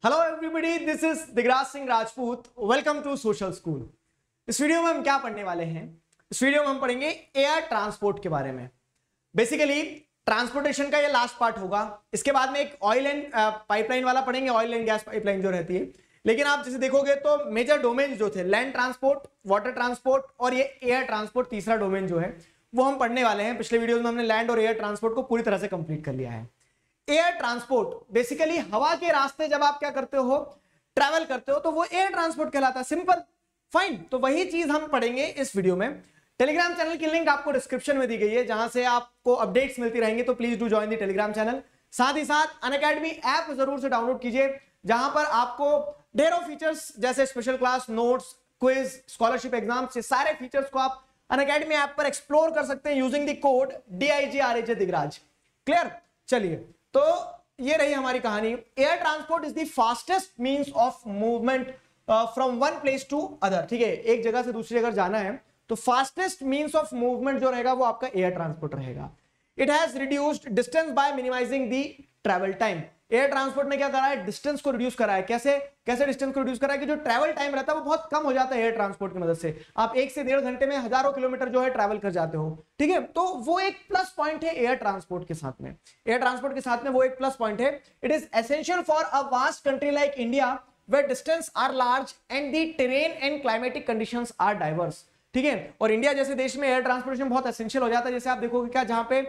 Hello everybody, this is Digraj Singh Rajput. Welcome to social school. इस video में हम क्या पढ़ने वाले हैं? इस वीडियो में हम पढ़ेंगे एयर ट्रांसपोर्ट के बारे में। बेसिकली ट्रांसपोर्टेशन का ये लास्ट पार्ट होगा। इसके बाद में एक ऑयल एंड पाइपलाइन वाला पढ़ेंगे, ऑयल एंड गैस पाइपलाइन जो रहती है। लेकिन आप जैसे देखोगे तो मेजर डोमेन जो थे, लैंड ट्रांसपोर्ट, वाटर ट्रांसपोर्ट और ये एयर ट्रांसपोर्ट, तीसरा डोमेन जो है वो हम पढ़ने वाले हैं। पिछले वीडियो में हमने लैंड और एयर ट्रांसपोर्ट को पूरी तरह से कंप्लीट कर लिया है। एयर ट्रांसपोर्ट बेसिकली हवा के रास्ते जब आप क्या करते हो, ट्रैवल करते हो, तो वो एयर ट्रांसपोर्ट कहलाता है। Simple, fine. तो वही चीज हम पढ़ेंगे इस वीडियो में। टेलीग्राम चैनल की लिंक आपको डिस्क्रिप्शन में दी गई है, जहां से आपको अपडेट्स मिलती रहेंगी। तो please do join the telegram channel. साथ ही साथ अनअकैडमी ऐप जरूर से डाउनलोड कीजिए, जहां पर आपको ढेरों फीचर्स जैसे special class, notes, quiz, scholarship exam से सारे फीचर्स को आप अनअकैडमी ऐप पर एक्सप्लोर कर सकते हैं using the code DIGRAJ Digraj. Clear? चलिए, तो ये रही हमारी कहानी। Air transport is the fastest means of movement from one place to other. ठीक है, एक जगह से दूसरी जगह जाना है तो फास्टेस्ट मींस ऑफ मूवमेंट जो रहेगा वो आपका एयर ट्रांसपोर्ट रहेगा। It has reduced distance by minimizing the travel time. Air transport ने क्या करा है? डिस्टेंस को रिड्यूस करा है। कैसे डिस्टेंस को रिड्यूस करा है कि जो ट्रैवल टाइम रहता है वो बहुत कम हो जाता है एयर ट्रांसपोर्ट की मदद से। आप 1 से 1.5 घंटे में हजारों किलोमीटर जो है ट्रैवल कर जाते हो। ठीक है, तो वो एक प्लस पॉइंट है एयर ट्रांसपोर्ट के साथ में। एयर ट्रांसपोर्ट के साथ में वो एक प्लस पॉइंट है। It is essential for a vast country like India where distance are large and the terrain and climatic conditions are diverse। ठीक है, और इंडिया जैसे देश में एयर ट्रांसपोर्टेशन बहुत एसेंशियल हो जाता है। जैसे आप देखोगे क्या, जहां पे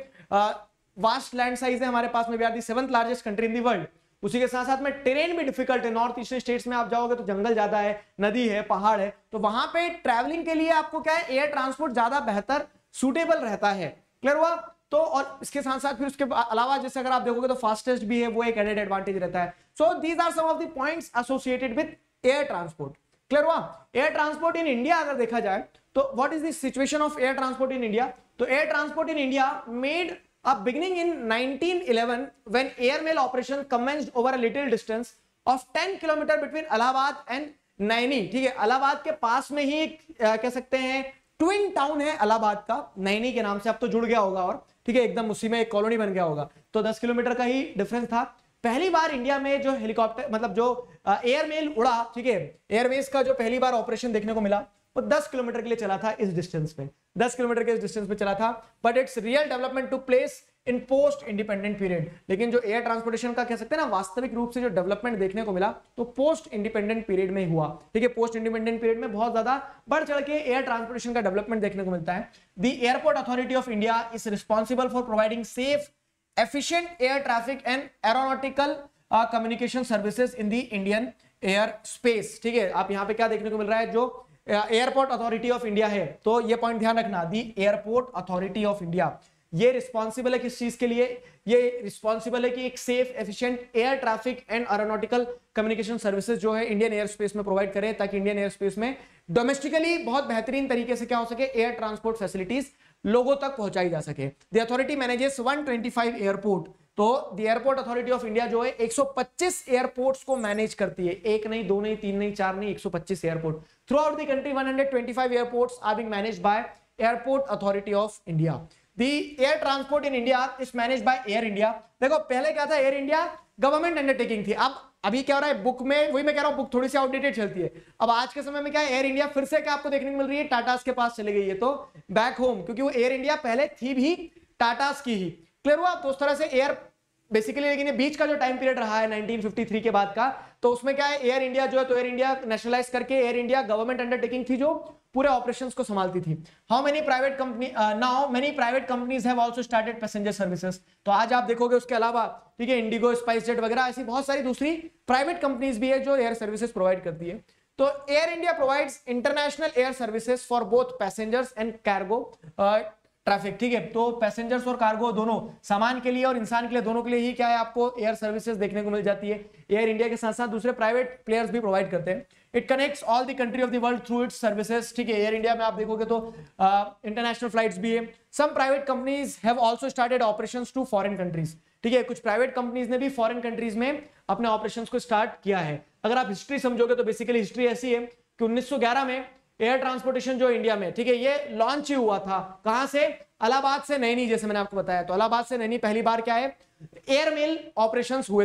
वास्ट लैंड साइज है हमारे पास में, we are the 7th largest country in the world. उसी के साथ साथ में टेरेन भी डिफिकल्ट है। नॉर्थ ईस्टर्न स्टेट्स में आप जाओगे तो जंगल ज्यादा है, नदी है, पहाड़ है, तो वहां पे ट्रैवलिंग के लिए आपको क्या है, एयर ट्रांसपोर्ट ज्यादा बेहतर सूटेबल रहता है। क्लियर हुआ? तो और इसके साथ साथ फिर उसके अलावा जैसे अगर आप देखोगे तो फास्टेस्ट भी है, वो एक एडेड एडवांटेज रहता है। So these are some of the points associated with air transport. Clear हुआ? एयर ट्रांसपोर्ट इन इंडिया अगर देखा जाए तो what is the situation of air transport in India? तो air transport in India made a beginning in 1911 when airmail operation commenced over a little distance of 10 kilometre between Allahabad and Naini. ठीक है, इलाहाबाद के पास में ही कह सकते हैं ट्विन टाउन है इलाहाबाद का, नैनी के नाम से। अब तो जुड़ गया होगा और ठीक है, एकदम उसी में एक कॉलोनी बन गया होगा। तो 10 किलोमीटर का ही डिफरेंस था। पहली बार इंडिया में जो हेलीकॉप्टर मतलब जो एयरमेल उड़ा, ठीक है, एयरवेज का जो पहली बार ऑपरेशन देखने को मिला वो 10 किलोमीटर के लिए चला था। इस डिस्टेंस पे 10 किलोमीटर के इस डिस्टेंस पे चला था। But it's real development to place in post independent period. लेकिन जो एयर ट्रांसपोर्टेशन का कह सकते हैं ना, वास्तविक रूप से जो डेवलपमेंट देखने को मिला तो पोस्ट इंडिपेंडेंट पीरियड में हुआ। ठीक है, पोस्ट इंडिपेंडेंट पीरियड में बहुत ज्यादा बढ़ चढ़ के एयर ट्रांसपोर्टेशन का डेवलपमेंट देखने को मिलता है। The airport authority of India is responsible for providing safe, efficient air traffic and aeronautical communication services in the Indian air space. ठीक है, आप यहाँ पे क्या देखने को मिल रहा है, जो एयरपोर्ट अथॉरिटी ऑफ इंडिया है, तो ये पॉइंट ध्यान रखना, the airport authority of India ये रिस्पॉन्सिबल है किस चीज के लिए? ये रिस्पॉन्सिबल है कि एक safe, efficient air traffic and aeronautical communication services जो है इंडियन एयर स्पेस में प्रोवाइड करे, ताकि इंडियन एयर स्पेस में डोमेस्टिकली बहुत बेहतरीन तरीके से क्या हो सके, एयर ट्रांसपोर्ट फैसिलिटीज लोगों तक पहुंचाई जा सके। The authority manages 125 airport. तो the airport authority of India जो है 125 एयरपोर्ट्स को मैनेज करती है। एक नहीं, दो नहीं, तीन नहीं, चार नहीं, 125 airport throughout the country. 125 airports are being managed by airport authority of India. The air transport in India is managed by Air India. देखो पहले क्या था, एयर इंडिया गवर्नमेंट अंडरटेकिंग थी। अब अभी क्या हो रहा है, बुक में, वही मैं कह रहा हूं, बुक थोड़ी सी आउटडेटेड चलती है। अब आज के समय में क्या है, एयर इंडिया फिर से क्या आपको देखने को मिल रही है, टाटास के पास चली गई है, तो बैक होम, क्योंकि वो एयर इंडिया पहले थी भी टाटास की ही। क्लियर हुआ? तो उस तरह से एयर बेसिकली, लेकिन ये बीच का जो टाइम पीरियड रहा है 1953 के बाद का, तो उसमें क्या है, एयर इंडिया जो है, तो एयर इंडिया नेशनलाइज करके एयर इंडिया गवर्नमेंट अंडरटेकिंग थी जो पूरे ऑपरेशंस को संभालती थी। How many private company now many private companies have also started passenger services. तो आज आप देखोगे उसके अलावा, ठीक है, इंडिगो, स्पाइस जेट वगैरह ऐसी बहुत सारी दूसरी प्राइवेट कंपनीज भी है जो एयर सर्विसेज प्रोवाइड करती है। तो Air India provides international air services for both passengers and cargo traffic. ठीक है, तो पैसेंजर्स और कार्गो दोनों, सामान के लिए और इंसान के लिए, दोनों के लिए ही क्या है, आपको एयर सर्विसेज देखने को मिल जाती है। एयर इंडिया के साथ साथ दूसरे प्राइवेट प्लेयर्स भी प्रोवाइड करते हैं। It connects all the country of the world through its services. ठीक है, एयर इंडिया में आप देखोगे तो इंटरनेशनल फ्लाइट्स भी है। Some private companies have also started operations to foreign countries. ठीक है, कुछ प्राइवेट कंपनीज ने भी फॉरेन कंट्रीज में अपने ऑपरेशंस को स्टार्ट किया है। अगर आप हिस्ट्री समझोगे तो बेसिकली हिस्ट्री ऐसी है कि 1911 में एयर ट्रांसपोर्टेशन जो इंडिया में, ठीक है, ये लॉन्च ही हुआ था। कहां से? इलाहाबाद से नैनी, जैसे मैंने आपको बताया। तो इलाहाबाद से नैनी पहली बार क्या है, एयरमेल ऑपरेशंस हुए थे।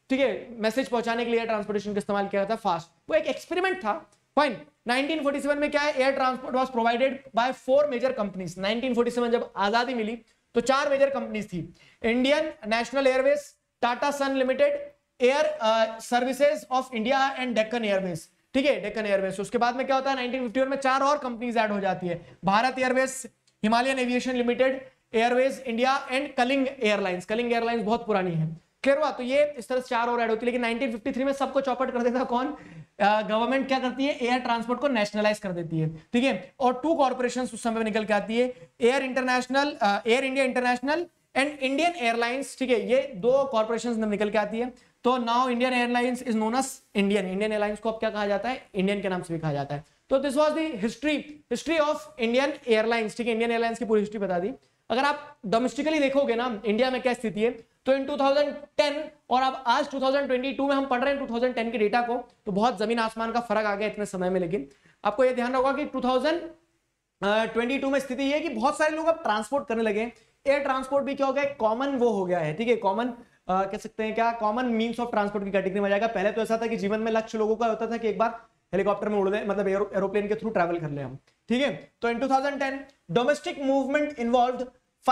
ठीक है, मैसेज पहुंचाने के लिए एयर ट्रांसपोर्टेशन का इस्तेमाल किया था, फास्ट। वो एक एक्सपेरिमेंट था, फाइन। 1947 में क्या है, air transport was provided by 4 major companies. 1947 जब आजादी मिली तो 4 मेजर कंपनीज थी, Indian National Airways, Tata son limited, Air Services of India and Deccan Airways, ठीक है, डेक्कन एयरवेज। उसके बाद में क्या होता है, 1951 में 4 और कंपनीज ऐड हो जाती है, Bharat Airways, Himalayan Aviation Limited, Airways India and Kalinga Airlines. Kalinga Airlines बहुत पुरानी है, क्लियर हुआ। तो ये इस तरह से 4 और ऐड होती है, लेकिन 1953 में सबको चौपट कर देता कौन, गवर्नमेंट क्या करती है, एयर ट्रांसपोर्ट को नेशनलाइज कर देती है, ठीक है। और 2 कॉर्पोरेशन उस समय निकल के आती है, Air International, Air India International and Indian Airlines, ठीक है, ये 2 कॉर्पोरेशन निकल के आती है। तो now Indian Airlines is known as Indian. Indian Airlines को अब क्या कहा जाता है, इंडियन के नाम से भी कहा जाता है। तो this was the history of Indian Airlines, ठीक है, इंडियन एयरलाइंस की पूरी हिस्ट्री बता दी। अगर आप डोमेस्टिकली देखोगे ना इंडिया में क्या स्थिति है, तो इन 2010 और अब आज 2022 में हम पढ़ रहे हैं 2010 के डेटा को, तो बहुत जमीन आसमान का फर्क आ गया इतने समय में। लेकिन आपको यह ध्यान होगा कि 2022 में स्थिति यह है कि बहुत सारे लोग अब ट्रांसपोर्ट करने लगे। एयर ट्रांसपोर्ट भी क्या हो गया, कॉमन वो हो गया है, ठीक है, कॉमन कह सकते हैं क्या, कॉमन मीन्स ऑफ ट्रांसपोर्ट की कैटेगरी में जाएगा। पहले तो ऐसा था कि जीवन में लक्ष्य लोगों का होता था कि एक बार हेलीकॉप्टर में उड़ ले, मतलब एरोप्लेन के थ्रू ट्रैवल कर ले हम, ठीक है। तो in 2010 domestic movement involved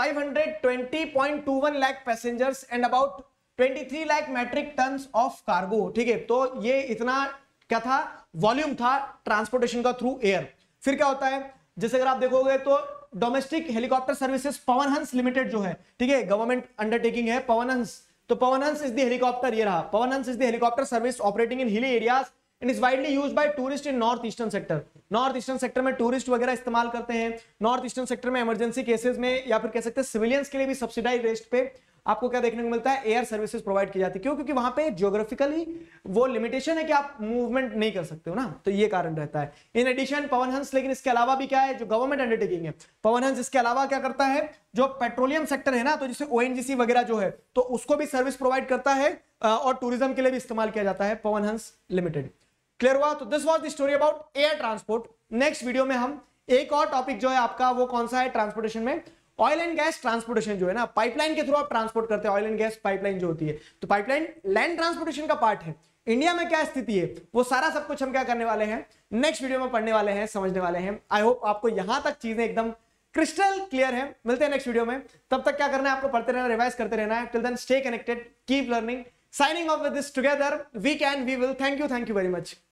520.21 lakh passengers and about 23 lakh metric tons of cargo, ठीक है। तो ये इतना क्या था, वॉल्यूम था ट्रांसपोर्टेशन का थ्रू एयर। फिर क्या होता है, जैसे अगर आप देखोगे तो domestic helicopter services Pawan Hans limited जो है, ठीक है, गवर्नमेंट अंडरटेकिंग है पवन हंस। तो पवन हंस इज द हेलीकॉप्टर, ये रहा, Pawan Hans is the helicopter service operating in hilly areas and is widely used by tourist in north eastern sector. North eastern sector में टूरिस्ट वगैरह इस्तेमाल करते हैं। नॉर्थ ईस्टर्न सेक्टर में इमरजेंसी केसेस में या फिर कह सकते हैं सिविलियंस के लिए भी सब्सिडाइज रेट पे आपको क्या देखने को मिलता है, एयर सर्विसेज प्रोवाइड की जाती है। क्यों, क्योंकि वहां पे जियोग्राफिकली वो लिमिटेशन है कि आप मूवमेंट नहीं कर सकते हो ना, तो ये कारण रहता है। इन एडिशन पवन हंस, लेकिन इसके अलावा भी क्या है, जो गवर्नमेंट अंडरटेकिंग है पवन हंस, इसके अलावा क्या करता है, जो पेट्रोलियम सेक्टर है ना, तो जैसे ओएनजीसी वगैरह जो है, तो उसको भी सर्विस प्रोवाइड करता है और टूरिज्म के लिए भी इस्तेमाल किया जाता है पवन हंस लिमिटेड। क्लियर हुआ। तो this was the story about air transport. Next video में हम एक और टॉपिक जो है आपका, वो कौन सा है, ट्रांसपोर्टेशन में ऑयल एंड गैस ट्रांसपोर्टेशन जो है ना, पाइपलाइन के थ्रू आप ट्रांसपोर्ट करते हैं, ऑयल एंड गैस पाइपलाइन जो होती है। तो पाइपलाइन लैंड ट्रांसपोर्टेशन का पार्ट है। इंडिया में क्या स्थिति है, वो सारा सब कुछ हम क्या करने वाले हैं, नेक्स्ट वीडियो में पढ़ने वाले हैं, समझने वाले हैं। आई होप आपको यहां तक चीजें एकदम क्रिस्टल क्लियर है। मिलते हैं नेक्स्ट वीडियो में, तब तक क्या करना है, आपको पढ़ते रहना, रिवाइज करते रहना है। Till then stay connected, keep learning, signing off with this together, we can, we will. Thank you very much.